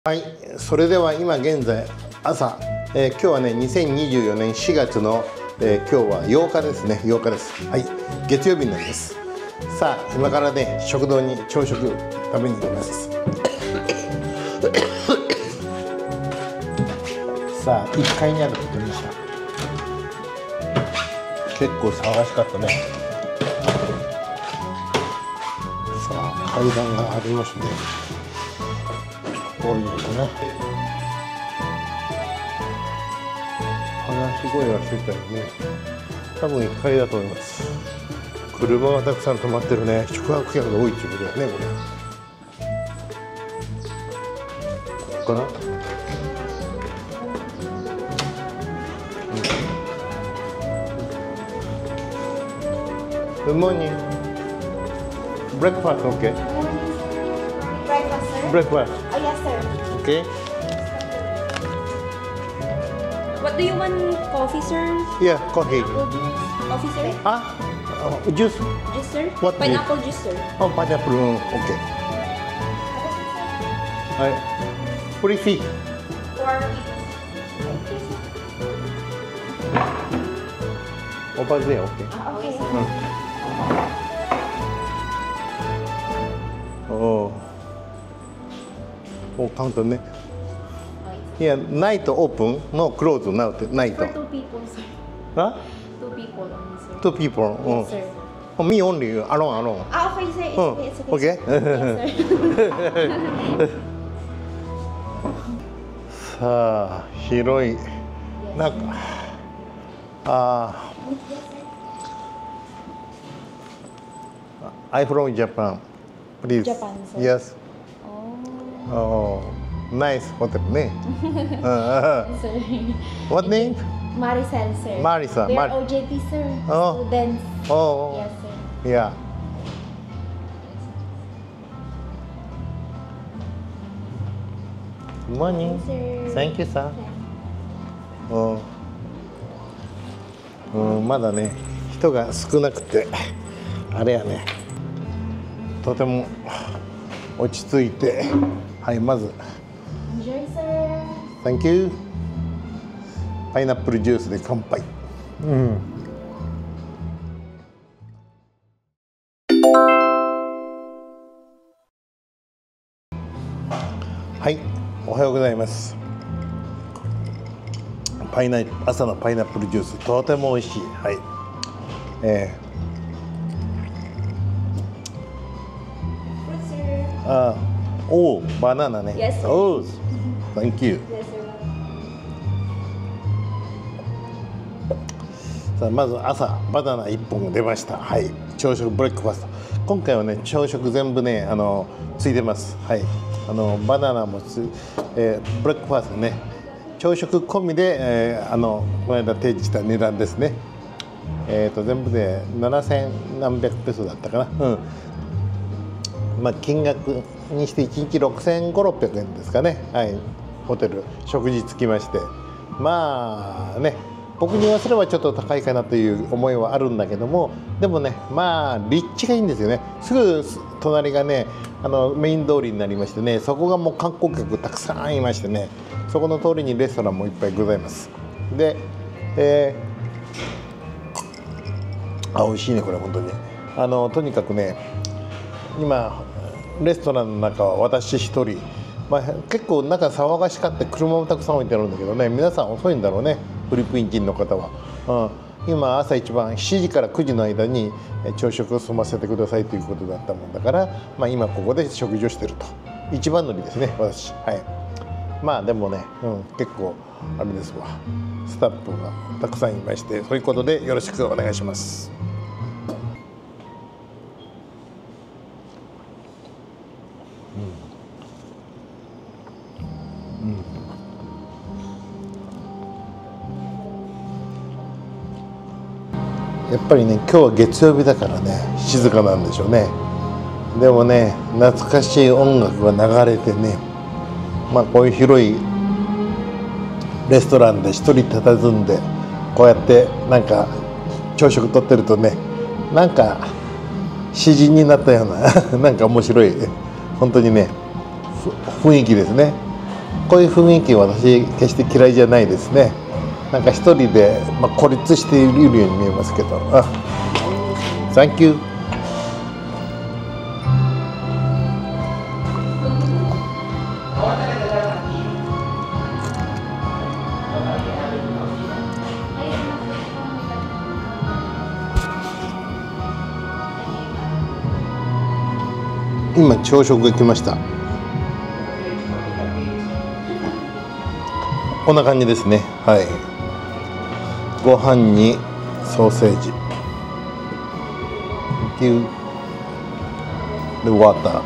はい、それでは今現在朝、今日はね2024年4月の、今日は8日ですね。8日です。はい、月曜日になります。さあ今からね食堂に朝食食べに行きます。さあ1階にあることにした。結構騒がしかったね。さあ階段がありますね。降りますね。話し声がしてたよね。多分1階だと思います。車がたくさん止まってるね。宿泊客が多いっていうことだね、これ。ここかな。Good morning. Breakfast, okay? Breakfast, sir? Breakfast, Oh, yes, sir. okay? What do you want? Coffee, sir? Yeah, coffee. Coffee, sir? Ah, juice. Juice, sir? What Pineapple juice, sir. Oh, pineapple, okay. Hi. Pretty. Over there, okay. Okay, sir. Oh. Oh, counter ね。Yeah, night open, no close now. Night. For two people, sir. Huh? Two people only, sir. Two people. Yes, sir. Oh, me only. Alone. Ah, okay, sir. It's Oh, okay. It's okay. okay. Yes, sir. さあ広い。なんかI from Japan. Please. Japan, sir. Yes. Oh. Oh, nice hotel ね。 Yes, sir. What name? Maricel, sir. Marisa. We are OJT, sir. Oh. Students. Oh. Yes, sir. Yeah. Good morning. Yes, sir. Thank you, sir. まだね人が少なくてあれやねとても落ち着いて、はい、まず Enjoy, sir. Thank you パイナップルジュースで乾杯。はい、おはようございます。朝のパイナップルジュースとても美味しい。はい。バナナね。 Yes, sir. Oh, thank you. Yes, sir. さあまず朝バナナ1本が出ました。はい。朝食ブレックファスト。今回はね朝食全部ねついてます。はい。バナナもブレックファストね。朝食込みで、この間提示した値段ですね。全部で7000何百ペソだったかな。まあ金額にして1日6500、600円ですかね。はい。ホテル食事つきまして、まあね、僕に言わせればちょっと高いかなという思いはあるんだけども、でもね、まあ立地がいいんですよね。すぐ隣がね、メイン通りになりましてね、そこがもう観光客たくさんいましてね。そこの通りにレストランもいっぱいございます。で、美味しいねこれ本当に。とにかくね、今レストランの中は私一人、結構中騒がしかって車もたくさん置いてあるんだけどね、皆さん遅いんだろうね、フィリピン人の方は。今朝一番7時から9時の間に朝食を済ませてくださいということだったもんだから、今ここで食事をしていると。一番乗りですね私。はい。まあでもね、結構あれですわ、スタッフがたくさんいまして、そういうことでよろしくお願いします。やっぱりね今日は月曜日だからね静かなんでしょうね。でもね懐かしい音楽が流れてね、こういう広いレストランで一人佇んでこうやってなんか朝食とってるとね、なんか詩人になったようななんか面白い本当にね雰囲気ですね。 こういう雰囲気は私決して嫌いじゃないですね。なんか一人で、孤立しているように見えますけど。あ、Thank you。今朝食が来ました。こんな感じですね。はい。ご飯にソーセージ。で、water。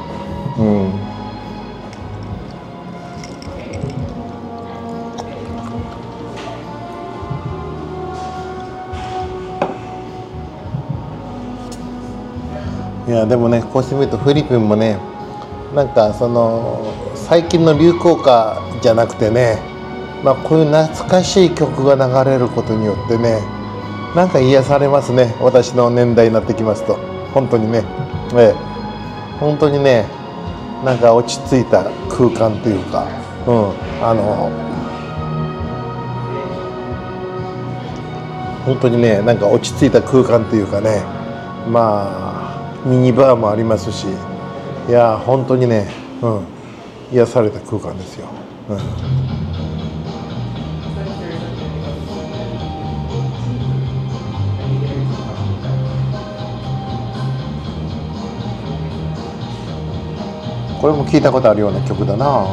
いやでもね、こうして見るとフィリピンもね、なんかその最近の流行歌じゃなくてね、こういう懐かしい曲が流れることによってね、なんか癒されますね。私の年代になってきますと本当にね、本当にね、なんか落ち着いた空間というか、本当にね、なんか落ち着いた空間というかね、ミニバーもありますし、いや本当にね、癒された空間ですよ。これも聞いたことあるような曲だな。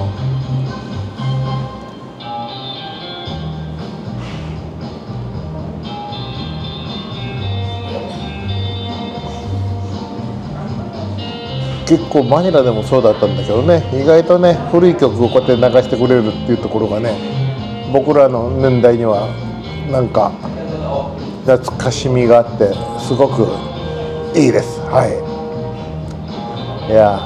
結構マニラでもそうだったんだけどね、意外とね古い曲をこうやって流してくれるっていうところがね、僕らの年代にはなんか懐かしみがあってすごくいいです。はい。いや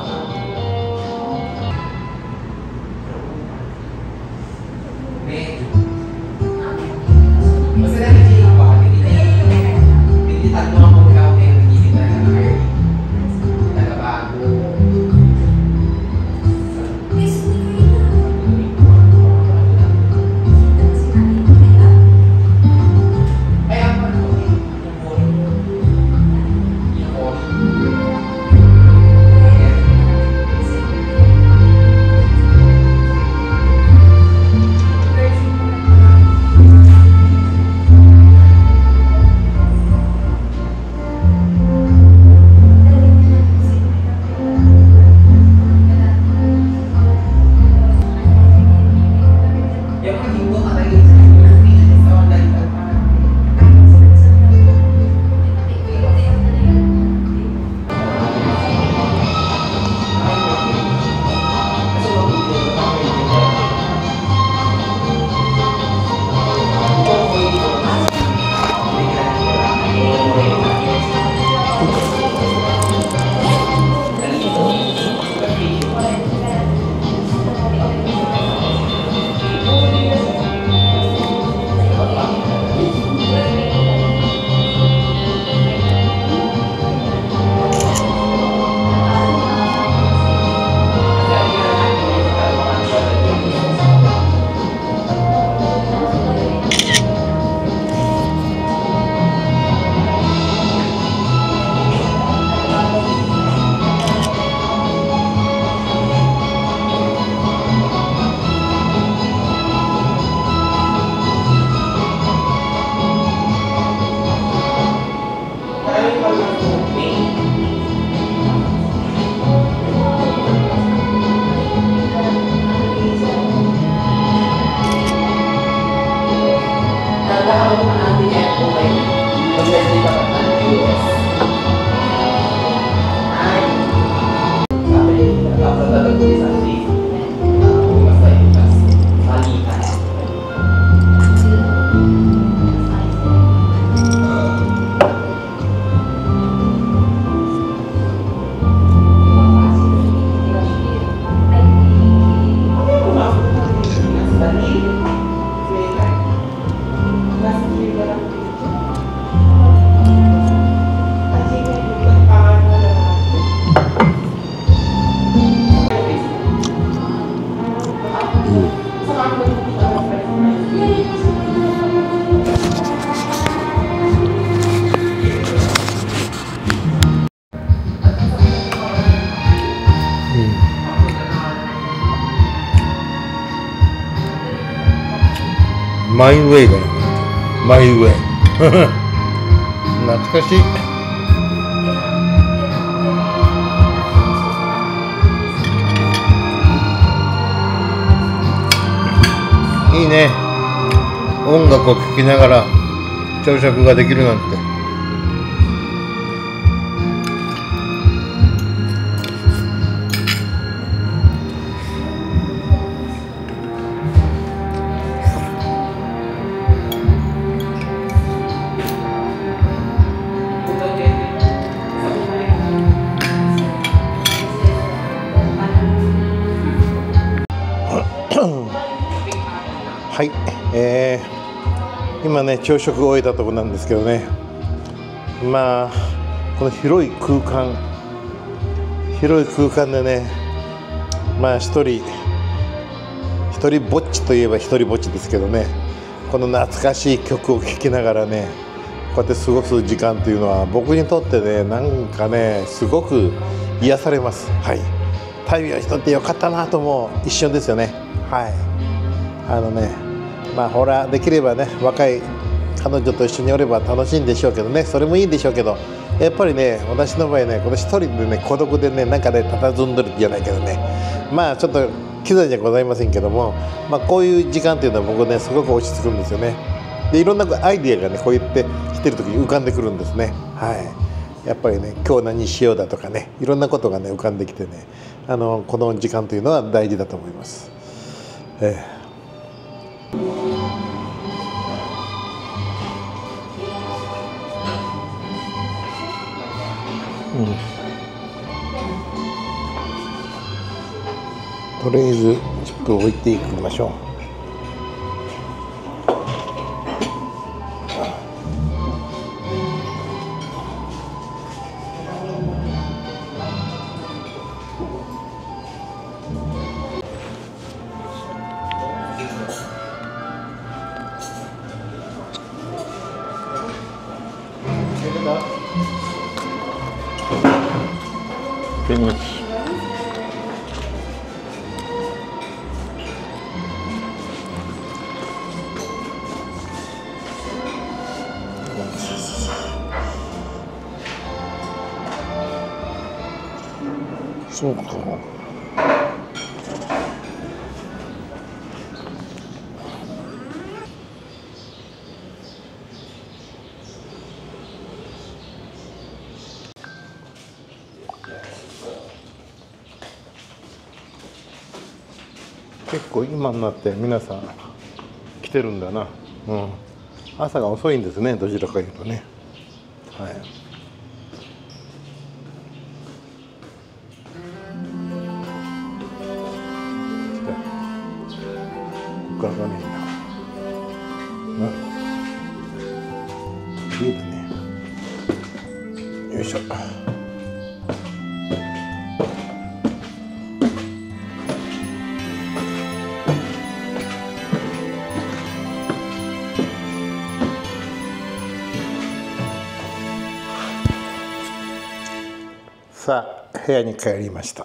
マイウェイだよ、マイウェイ。懐かしい。いいね、音楽を聴きながら朝食ができるなんて。はい、今ね朝食を終えたところなんですけどね、まあこの広い空間でね、まあ一人ぼっちといえば一人ぼっちですけどね、この懐かしい曲を聴きながらね、こうやって過ごす時間というのは僕にとってね、なんかねすごく癒されます。はい、旅をしとってよかったなと思う一瞬ですよね。はい、まあほらできればね、若い彼女と一緒におれば楽しいんでしょうけどね、それもいいんでしょうけど、やっぱりね私の場合ね、この一人でね孤独でね、なんかね佇んでるじゃないけどね、まあちょっと機材じゃございませんけども、まあこういう時間っていうのは僕ねすごく落ち着くんですよね。でいろんなアイディアがねこうやって来てる時に浮かんでくるんですね。はい、やっぱりね今日何しようだとかね、いろんなことがね浮かんできてね、この時間というのは大事だと思います。とりあえずチップを置いていきましょう。そうか。結構今になって皆さん来てるんだな。朝が遅いんですね、どちらかというとね。はい。ここからがねえな。いいだね。よいしょ。さあ部屋に帰りました。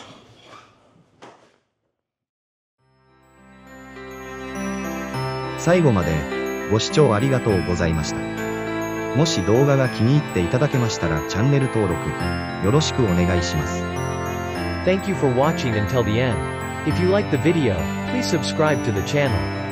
最後までご視聴ありがとうございました。もし動画が気に入っていただけましたらチャンネル登録よろしくお願いします。 Thank you for watching until the end. If you like the video, please subscribe to the channel.